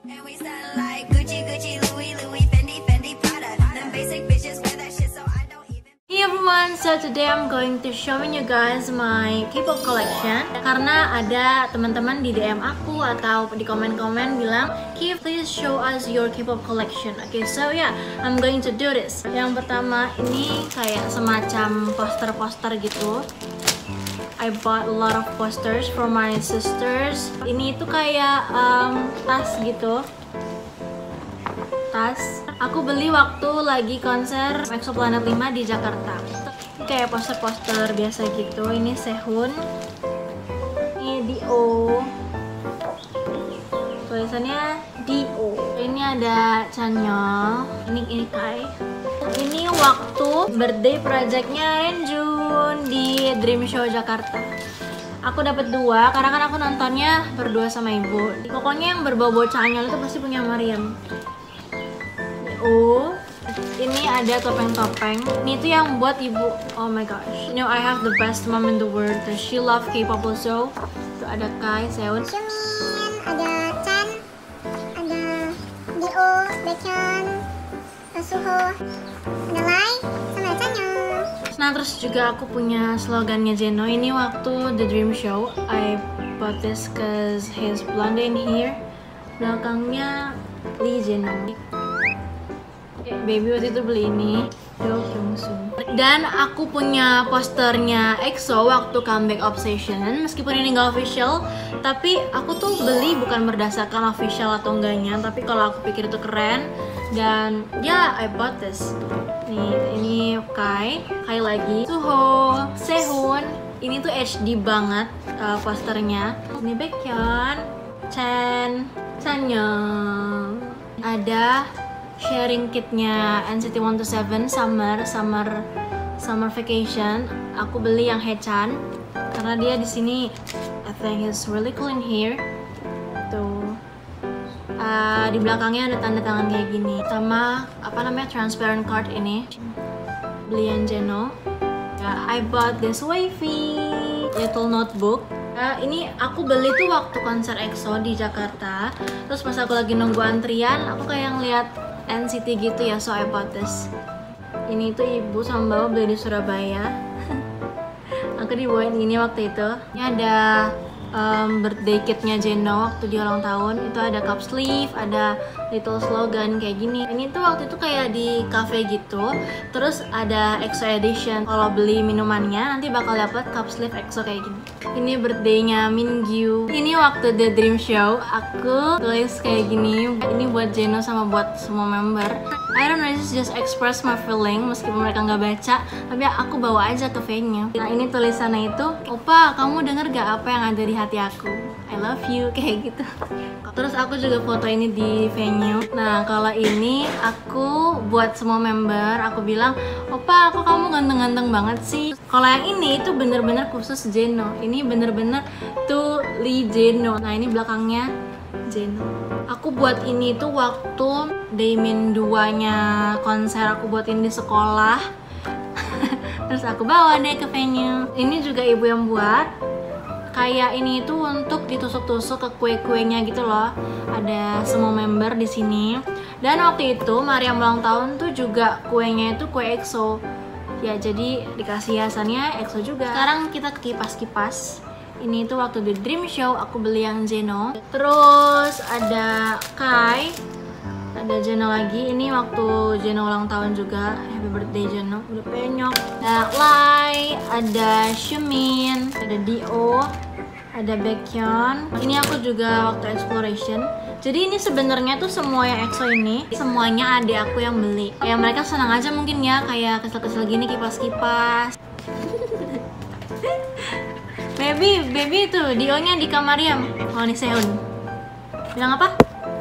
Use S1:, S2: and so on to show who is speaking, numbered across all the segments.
S1: And we sound like Gucci, Gucci, Louis, Louis, Fendi, Fendi, Prada. Them basic bitches wear that shit, so I don't even.
S2: Hey everyone, so today I'm going to showing you guys my K-pop collection. Karena ada teman-teman di DM aku atau di komen-komen bilang, Ki, please show us your K-pop collection. Okay, so yeah, I'm going to do this. Yang pertama ini kayak semacam poster-poster gitu. I bought a lot of posters for my sisters. Ini tuh kayak tas gitu. Tas. Aku beli waktu lagi konser Exoplanet 5 di Jakarta. Ini kayak poster-poster biasa gitu. Ini Sehun. Ini Dio. Tulisannya Dio. Ini ada Chanyeol. Ini Kai. Ini waktu birthday projectnya Renjun di Dream Show Jakarta. Aku dapat 2 karena kan aku nontonnya berdua sama ibu. Pokoknya yang berbau-bau Chanyeol itu pasti punya Mariam. Ini ada topeng-topeng. Ini tuh yang buat ibu. Oh my gosh. You know, I have the best mom in the world. She love K-pop also. Tuh ada Kai, Sehun.
S3: Xiumin, ada Chan, ada Dio, Baekhyun, Suho, ada Lai, sama ada Chanyeol.
S2: Nah terus juga aku punya slogannya Jeno. Ini waktu The Dream Show I bought this cause he's blonde in here. Belakangnya Lee Jeno. Baby waktu itu beli ini Do Kyung-soo. Dan aku punya posternya EXO waktu Comeback Obsession. Meskipun ini nggak official, tapi aku tuh beli bukan berdasarkan official atau enggaknya, tapi kalau aku pikir itu keren. Dan ya, I bought this. Nih, ini Kai lagi, Suho, Sehun. Ini tuh HD banget posternya. Ini Baekhyun, Chen, Chanyeol. Ada sharing kitnya NCT 127 summer vacation. Aku beli yang Haechan karena dia di sini I think he's really cool in here. Tuh. Di belakangnya ada tanda tangan kayak gini sama apa namanya transparent card ini. Belian Jeno. I bought this wavy little notebook. Ini aku beli tuh waktu konser EXO di Jakarta. Terus pas aku lagi nunggu antrian, aku kayak ngeliat NCT gitu ya, so I bought this. Ini tuh ibu sama bapak beli di Surabaya. Aku dibawain ini waktu itu. Ini ada birthday kitnya Jeno waktu dia ulang tahun. Itu ada cup sleeve, ada little slogan kayak gini. Ini tuh waktu itu kayak di cafe gitu. Terus ada EXO edition. Kalau beli minumannya nanti bakal dapet cup sleeve EXO kayak gini. Ini birthday-nya Mingyu. Ini waktu The Dream Show aku tulis kayak gini. Ini buat Jeno sama buat semua member. I don't know, just express my feeling meskipun mereka nggak baca, tapi aku bawa aja ke venue. Nah ini tulisannya itu, Opa, kamu denger gak apa yang ada di hati aku? I love you, kayak gitu. Terus aku juga foto ini di venue. Nah kalau ini aku buat semua member, aku bilang, Opa, kok kamu ganteng-ganteng banget sih? Kalau yang ini itu bener-bener khusus Jeno. Ini bener-bener tuh Lee Jeno. Nah ini belakangnya Jeno. Aku buat ini tuh waktu Daymin 2-nya konser, aku buatin di sekolah. Terus aku bawa deh ke venue. Ini juga ibu yang buat. Kayak ini itu untuk ditusuk-tusuk ke kue-kuenya gitu loh. Ada semua member di sini. Dan waktu itu Mariam ulang tahun tuh juga kuenya itu kue EXO. Ya jadi dikasih hiasannya EXO juga. Sekarang kita ke kipas-kipas. Ini tuh waktu The Dream Show aku beli yang Jeno. Terus ada Kai, ada Jeno lagi. Ini waktu Jeno ulang tahun juga. Happy birthday Jeno. Udah penyok. Ada Lai, ada Xiumin, ada Dio, ada Baekhyun. Ini aku juga waktu Exploration. Jadi ini sebenarnya tuh semua yang EXO ini semuanya adik aku yang beli. Kayak mereka senang aja mungkin ya, kayak kecil-kecil gini kipas-kipas. Baby itu Dio-nya di Kamariam. Oh ini Sehun. Bilang apa?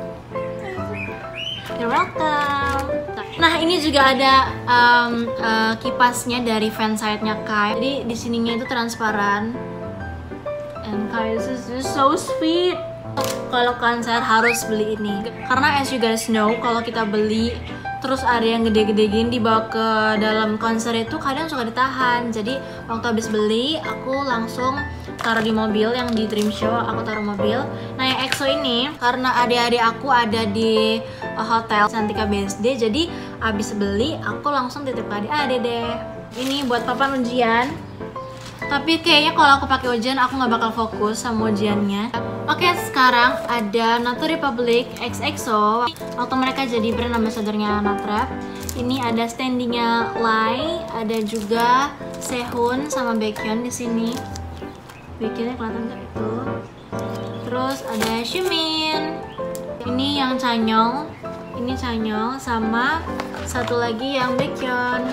S2: You're welcome. Nah ini juga ada kipasnya dari fansite-nya Kai. Jadi di sininya itu transparan. And Kai is so sweet. Kalau konser harus beli ini. Karena as you guys know, kalau kita beli terus ada yang gede-gede gini dibawa ke dalam konser itu kadang suka ditahan. Jadi waktu habis beli aku langsung taruh di mobil, yang di Dream Show aku taruh mobil. Nah yang EXO ini karena adik-adik aku ada di hotel Santika BSD, jadi habis beli aku langsung titip ke adik-adik deh. Ini buat papan ujian. Tapi kayaknya kalau aku pakai ujian aku nggak bakal fokus sama ujiannya. Oke, sekarang ada Nato Republic x EXO. Waktu mereka jadi brand ambassador-nya Natrap. Ini ada standingnya Lai, ada juga Sehun sama Baekhyun di sini. Baekhyunnya kelihatan nggak itu? Terus ada Xiumin. Ini yang Chanyeol. Ini Chanyeol sama satu lagi yang Baekhyun.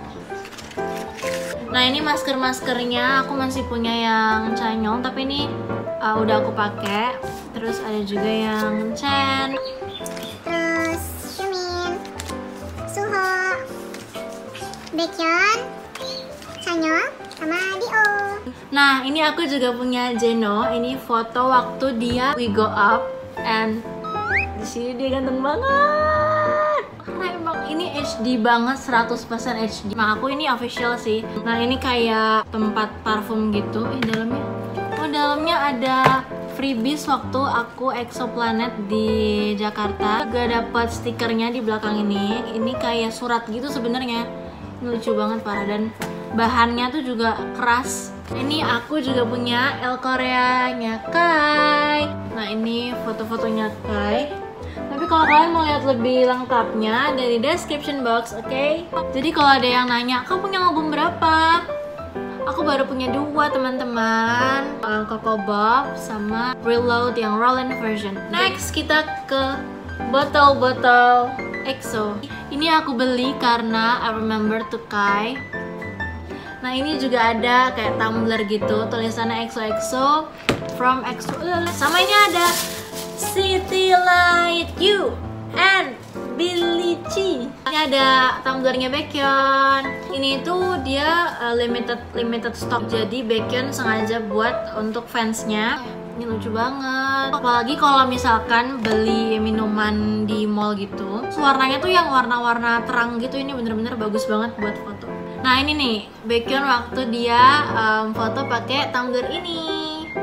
S2: Nah ini masker-maskernya aku masih punya yang Chanyeol, tapi ini udah aku pakai. Terus ada juga yang Chen.
S3: Terus Xiumin, Suho, Baekhyun, Chanyeol, sama Dio.
S2: Nah ini aku juga punya Jeno. Ini foto waktu dia We Go Up, and di sini dia ganteng banget. Karena emang ini HD banget, 100% HD. Nah aku ini official sih. Nah ini kayak tempat parfum gitu. Dalamnya, oh dalamnya ada freebies waktu aku Exoplanet di Jakarta. Juga dapat stikernya di belakang ini. Ini kayak surat gitu sebenarnya. Ini lucu banget parah, dan bahannya tuh juga keras. Ini aku juga punya El Korea-nya Kai. Nah ini foto-fotonya Kai. Tapi kalau kalian mau lihat lebih lengkapnya dari description box, oke? Jadi kalau ada yang nanya, kamu punya album berapa? Aku baru punya 2 teman-teman, Coco Bob sama Reload yang Roland version. Next kita ke botol-botol EXO. Ini aku beli karena I remember to Kai. Nah ini juga ada kayak tumbler gitu, tulisannya EXO-EXO from EXO. Sama ini ada City Light You and Billie Chi. Ini ada tumblernya Baekhyun. Ini tuh dia limited stock, jadi Baekhyun sengaja buat untuk fansnya. Ini lucu banget. Apalagi kalau misalkan beli minuman di mall gitu, warnanya tuh yang warna-warna terang gitu. Ini bener-bener bagus banget buat foto. Nah ini nih Baekhyun waktu dia foto pakai tumbler ini.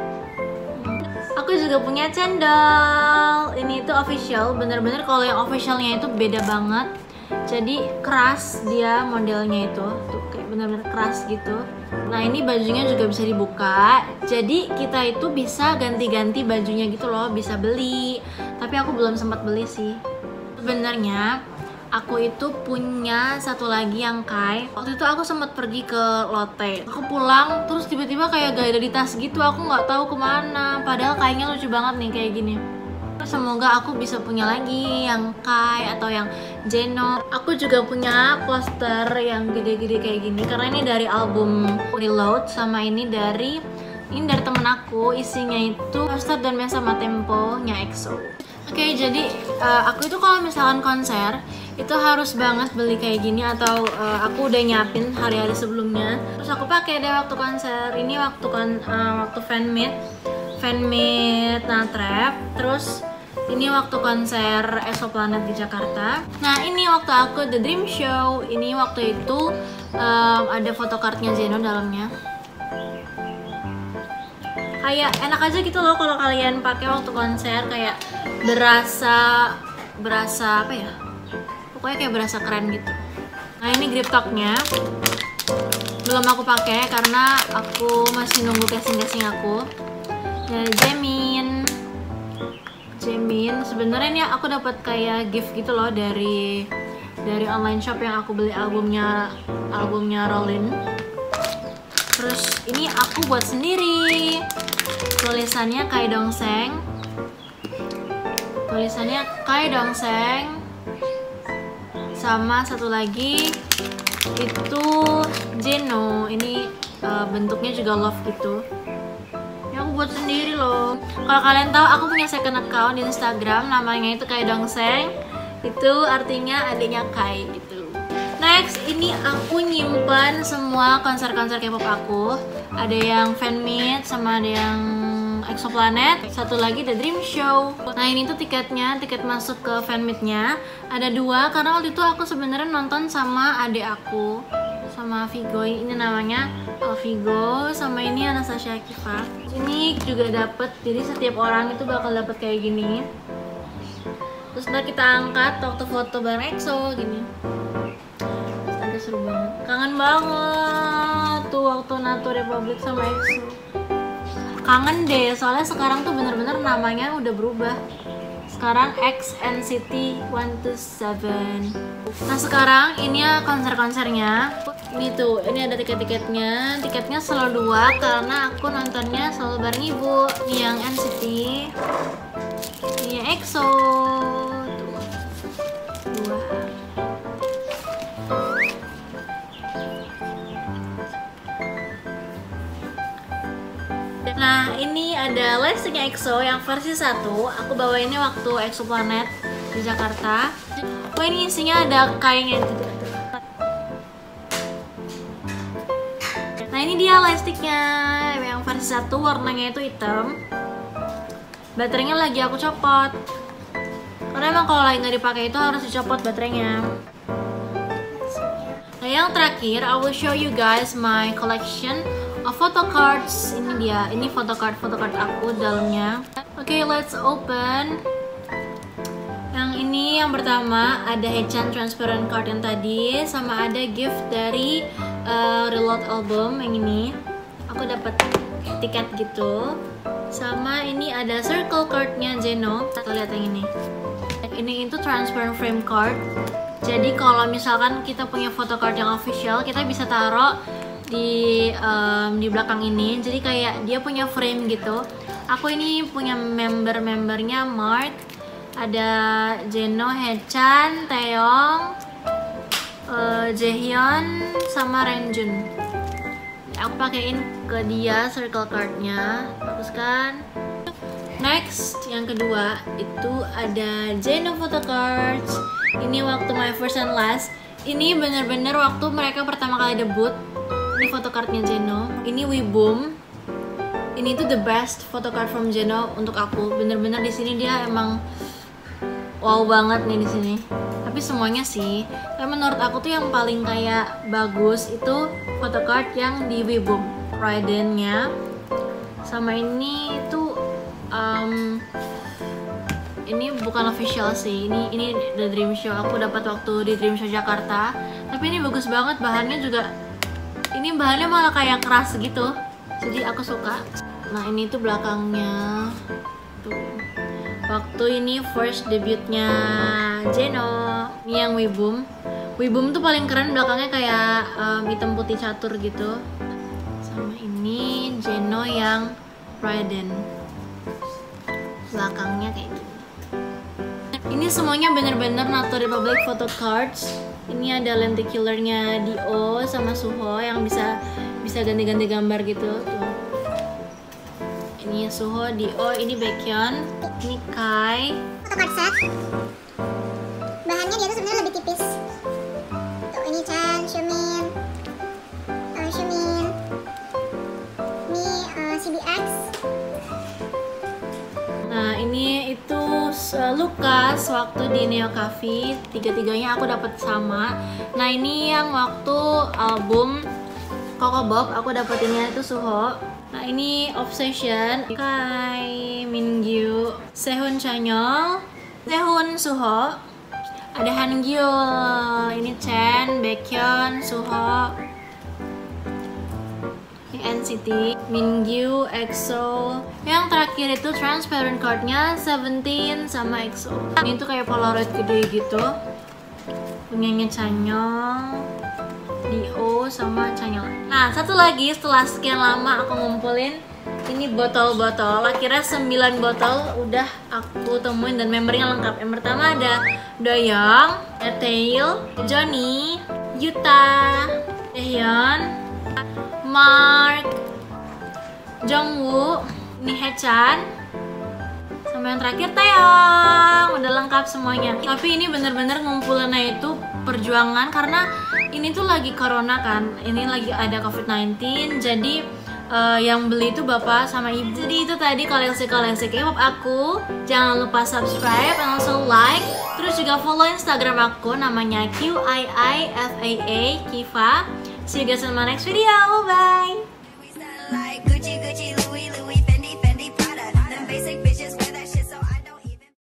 S2: Aku juga punya cendol. Ini tuh official, bener-bener kalau yang officialnya itu beda banget. Jadi keras dia modelnya itu, tuh kayak bener-bener keras gitu. Nah ini bajunya juga bisa dibuka. Jadi kita itu bisa ganti-ganti bajunya gitu loh, bisa beli. Tapi aku belum sempat beli sih. Sebenarnya aku itu punya satu lagi yang Kai. Waktu itu aku sempat pergi ke Lotte. Aku pulang terus tiba-tiba kayak gak ada di tas gitu. Aku nggak tahu kemana. Padahal kayaknya lucu banget nih kayak gini. Semoga aku bisa punya lagi yang Kai atau yang Jeno. Aku juga punya poster yang gede-gede kayak gini karena ini dari album Reload, sama ini dari temen aku. Isinya itu poster dan mes sama tempo-nya EXO. Oke, jadi aku itu kalau misalkan konser itu harus banget beli kayak gini, atau aku udah nyiapin hari-hari sebelumnya. Terus aku pakai deh waktu konser. Ini waktu waktu fanmeet Natrap. Terus ini waktu konser Exoplanet di Jakarta. Nah ini waktu aku The Dream Show. Ini waktu itu ada fotokartnya Jeno dalamnya. Kayak enak aja gitu loh kalau kalian pakai waktu konser, kayak berasa apa ya? Pokoknya kayak berasa keren gitu. Nah ini grip topnya belum aku pakai karena aku masih nunggu casing aku. Dari Jaemin. Sebenarnya ini aku dapat kayak gift gitu loh dari online shop yang aku beli albumnya Rollin. Terus ini aku buat sendiri. Tulisannya Kai Dongseng. Sama satu lagi itu Jeno. Ini bentuknya juga love gitu. Yang buat sendiri loh. Kalau kalian tahu, aku punya second account di Instagram, namanya itu Kai Dongseng. Itu artinya adiknya Kai gitu. Next, ini aku nyimpan semua konser-konser K-pop aku. Ada yang fan meet sama ada yang Exoplanet, satu lagi The Dream Show. Nah ini tuh tiketnya, tiket masuk ke fanmeetnya ada 2 karena waktu itu aku sebenarnya nonton sama adik aku, sama Vigo. Ini namanya Vigo, sama ini Anastasia Kifa. Ini juga dapet, jadi setiap orang itu bakal dapet kayak gini. Terus ntar kita angkat waktu foto bareng EXO gini. Astaga seru banget, kangen banget tuh waktu Nato Republic sama EXO. Kangen deh, soalnya sekarang tuh bener-bener namanya udah berubah. Sekarang X NCT 127. Nah sekarang ini ya konser-konsernya. Ini tuh, ini ada tiket-tiketnya. Tiketnya selalu 2 karena aku nontonnya selalu bareng ibu. Ini yang NCT, ini yang EXO. Tuh 2. Nah ini ada lightsticknya EXO yang versi 1. Aku bawa ini waktu Exoplanet di Jakarta. Oh ini isinya ada kainnya gitu. Nah ini dia lightsticknya yang versi 1, warnanya itu hitam. Baterainya lagi aku copot karena emang kalau lagi nggak dipakai itu harus dicopot baterainya. Nah yang terakhir, I will show you guys my collection of photo cards. Ini dia, ini photocard aku dalamnya. Oke, let's open. Yang ini yang pertama ada Haechan transparent card yang tadi, sama ada gift dari Reload album yang ini. Aku dapat tiket gitu. Sama ini ada circle cardnya Jeno. Kita lihat yang ini. Ini itu transparent frame card. Jadi kalau misalkan kita punya photocard yang official, kita bisa taruh di belakang ini. Jadi kayak dia punya frame gitu. Aku ini punya membernya Mark, ada Jeno, Haechan, Taeyong, Jaehyun, sama Renjun. Aku pakein ke dia circle cardnya, bagus kan? Next, yang kedua itu ada Jeno photocards. Ini waktu My First and Last. Ini bener-bener waktu mereka pertama kali debut. Ini photocardnya Jeno. Ini Wiboom. Ini tuh the best photocard from Jeno untuk aku. Bener-bener di sini dia emang wow banget nih di sini. Tapi semuanya sih. Tapi menurut aku tuh yang paling kayak bagus itu photocard yang di Wiboom. Raiden-nya. Sama ini tuh ini bukan official sih. Ini The Dream Show. Aku dapat waktu di Dream Show Jakarta. Tapi ini bagus banget, bahannya juga. Ini bahannya malah kayak keras gitu, jadi aku suka. Nah ini tuh belakangnya tuh. Waktu ini first debutnya Jeno. Ini yang Wiboom. Wiboom tuh paling keren, belakangnya kayak hitam putih catur gitu. Sama ini Jeno yang Raiden. Belakangnya kayak gini. Ini semuanya bener-bener Nato Republic photo cards. Ini ada lenticularnya Dio sama Suho yang bisa ganti-ganti gambar gitu tuh. Ini Suho, Dio, ini Baekhyun, ini Kai.
S3: Photocard set. Bahannya dia tuh sebenarnya lebih tipis. Tuh ini Chan, Xiumin, ini CBX.
S2: Nah ini itu Lucas waktu di Neo Cafe. Tiga-tiganya aku dapat sama. Nah ini yang waktu album Coco Bob aku dapetinnya itu Suho. Nah ini Obsession, Kai, Mingyu, Sehun Chanyeol, Sehun Suho, ada Hangyul, ini Chen, Baekhyun, Suho, ini NCT, Mingyu, EXO. Yang terakhir itu transparent cardnya Seventeen sama EXO. Ini tuh kayak Polaroid gede gitu. Punyanya Chanyeol, Dio sama Chanyeol. Nah satu lagi, setelah sekian lama aku ngumpulin ini botol-botol. Akhirnya 9 botol udah aku temuin dan membernya lengkap. Yang pertama ada Doyoung, ada Taeil, Johnny, Yuta, Taehyun, Mark, Jongwoo, ini Haechan, sama yang terakhir Taeyong. Udah lengkap semuanya. Tapi ini bener-bener ngumpulannya itu perjuangan karena ini tuh lagi corona kan. Ini lagi ada COVID-19, jadi yang beli itu bapak sama ibu. Jadi itu tadi koleksi-koleksi K-pop aku. Jangan lupa subscribe and also like. Terus juga follow Instagram aku, namanya QIIFAA Kiva. See you guys in my next video. Bye.